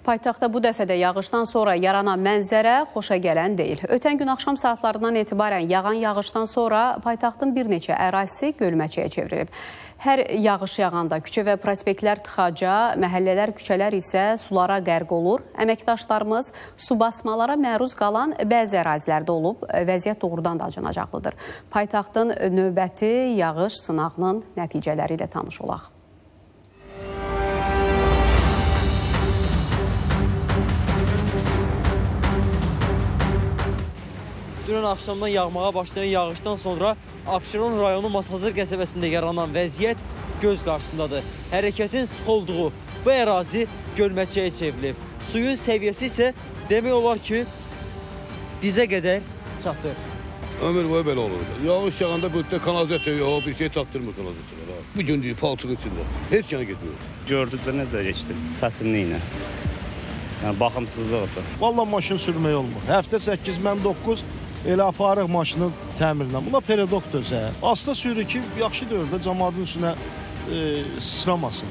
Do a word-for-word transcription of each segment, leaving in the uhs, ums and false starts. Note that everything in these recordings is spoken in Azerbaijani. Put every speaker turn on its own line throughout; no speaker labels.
Paytaxtda bu dəfə də yağışdan sonra yaranan mənzərə xoşa gələn deyil. Ötən gün axşam saatlarından etibarən yağan yağışdan sonra paytaxtın bir neçə ərazisi gölməçəyə çevrilib. Hər yağış yağanda küçə və prospektlər tıxaca, məhəllələr, küçələr isə sulara qərq olur. Əməkdaşlarımız su basmalara məruz qalan bəzi ərazilərdə olub, vəziyyət doğrudan da acınacaqlıdır. Paytaxtın növbəti yağış sınağının nəticələri ilə tanış olaq.
Dünən axşamdan yağmağa başlayan yağışdan sonra Abşeron rayonu Masazır qəsəbəsində yaranan vəziyyət göz qarşısındadır. Hərəkətin sıx olduğu bu ərazi gölməçəyə çevrilib. Suyun səviyyəsi isə demək olar ki, dizə qədər çatır.
Ömür boyu belə olur. Yağış yağanda burada kanalizasiya yox, bir şey çatdırmır kanalizasiyalar. Bu gün deyil, palçıq içində. Heç yana getmiyor.
Gördükdə necə geçdi? Çətinliklə. Yəni, baxımsızlıqdır.
Vallahi maşın sürmək olmur. Həftə səkkiz, mən doqquz elə aparıq maşının təmirinə. Buna peredokdur zəhər. Asla sürü ki, yaxşı dövrdə cəmadın üstünə e, sıramasın.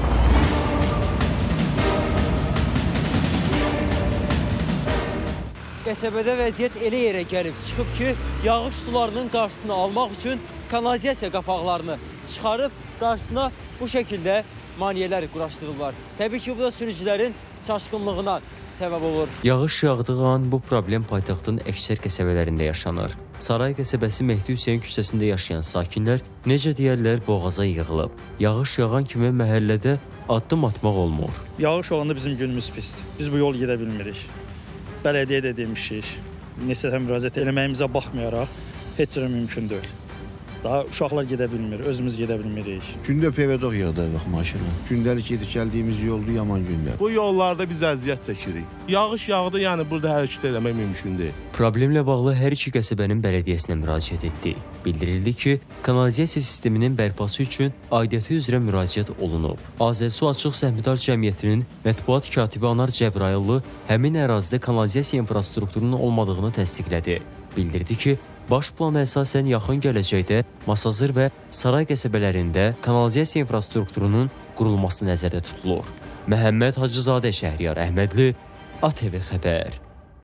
Qəsəbədə vəziyyət elə yerə gəlib çıxıb ki, yağış sularının qarşısını almaq üçün kanalizasiya qapaqlarını çıxarıb qarşısına bu şəkildə maneələr quraşdırırlar. Təbii ki, bu da sürücülərin çaşqınlığına səbəb olur.
Yağış yağdığı an bu problem paytaxtın əksər qəsəbələrində yaşanır. Saray qəsəbəsi Mehdi Hüseyin küçəsində yaşayan sakinlər necə deyərlər boğaza yığılıb. Yağış yağan kimi məhəllədə addım atmaq olmur.
Yağış olanda bizim günümüz pisdir. Biz bu yol gedə bilmirik. Bələdiyyə də demişik. Neçə müraciət eləməyimizə baxmayaraq heç cürə mümkün deyil. Daha uşaqlar gedə bilmir, özümüz gedə bilmirik.
Gündə pevedok yığdırıq maşına. Gündəlik gedib gəldiyimiz yolda yaman gündə.
Bu yollarda biz əziyyət çəkirik. Yağış yağdı, yəni burada hərəkət eləmək mümkün deyil.
Problemlə bağlı hər iki qəsəbənin bələdiyyəsinə müraciət etdi. Bildirildi ki, kanalizasiya sisteminin bərpası üçün aidiyyəti üzrə müraciət olunub. Azərsu Açıq Səhmdar Cəmiyyətinin mətbuat katibi Anar Cəbrayıllı həmin ərazidə kanalizasiya infrastrukturunun olmadığını təsdiqlədi. Bildirdi ki, baş plana əsasən yaxın gələcəkdə Masazır və Saray qəsəbələrində kanalizasiya infrastrukturunun qurulması nəzərdə tutulur. Məhəmməd Hacızadə, Şəhriyar Əhmədli, A T V Xəbər.